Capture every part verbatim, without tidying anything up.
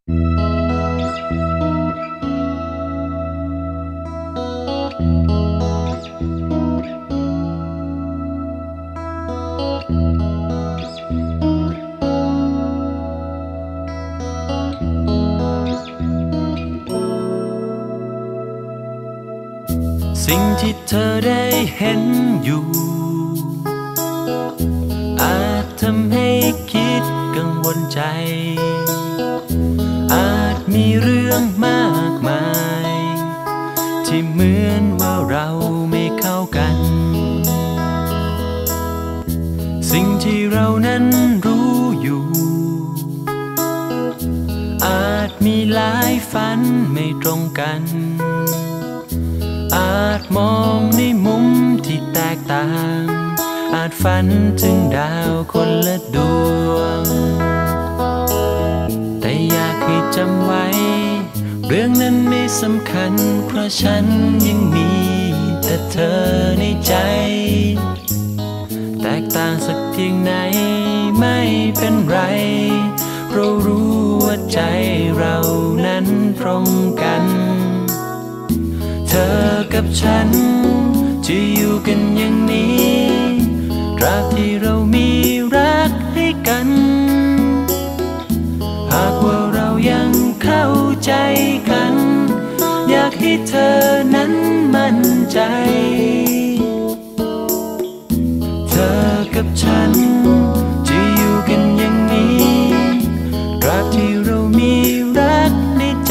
สิ่งที่เธอได้เห็นอยู่อาจทำให้คิดกังวลใจอาจมีเรื่องมากมายที่เหมือนว่าเราไม่เข้ากันสิ่งที่เรานั้นรู้อยู่อาจมีหลายฝันไม่ตรงกันอาจมองในมุมที่แตกต่างอาจฝันถึงดาวคนละดวงแต่อยากให้จำไว้เรื่องนั้นไม่สำคัญเพราะฉันยังมีแต่เธอในใจแตกต่างสักเพียงไหนไม่เป็นไรเรารู้ว่าใจเรานั้นตรงกันเธอกับฉันจะอยู่กันอย่างนี้ตราบที่เรามีรักให้กันหากว่าเรายังเข้าใจกันอยากให้เธอนั้นมั่นใจเธอกับฉันจะอยู่กันอย่างนี้ตราบที่เรามีรักในใจ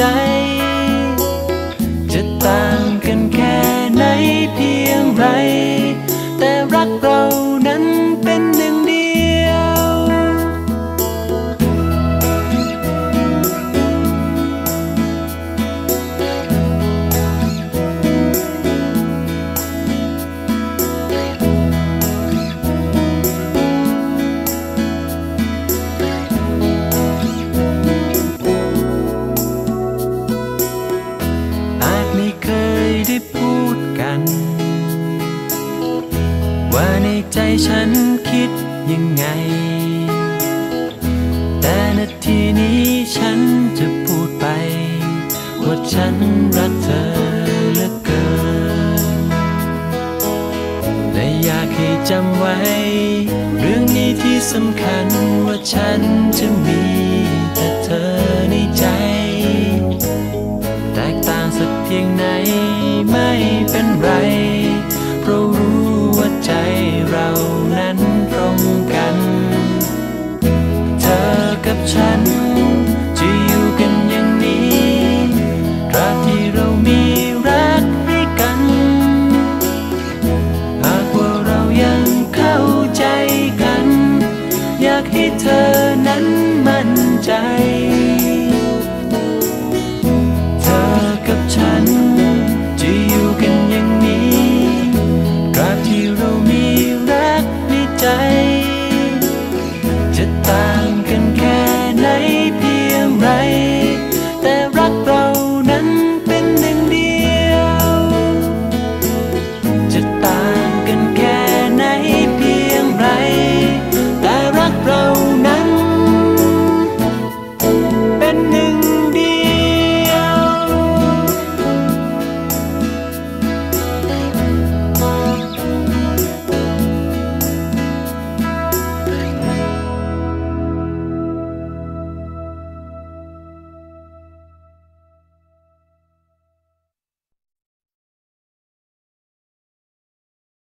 จะต่างกันแค่ไหนเพียงไรแต่รักเรานั้นเป็นหนึ่งเดียวอาจไม่เคยได้พูดกันว่าในใจฉันคิดยังไงแต่นาทีนี้ฉันจะพูดไปว่าฉันรักเธอเหลือเกินและอยากให้จำไว้เรื่องนี้ที่สำคัญว่าฉันจะมีแต่เธอในใจแตกต่างสักเพียงไหนไม่เป็นไรเพราะรู้ว่าใจเรานั้นตรงกันเธอกับฉันจะอยู่กันอย่างนี้ตราบที่เรามีรักให้กันหากว่าเรายังเข้าใจกันอยากให้เธอนั้นมั่นใจ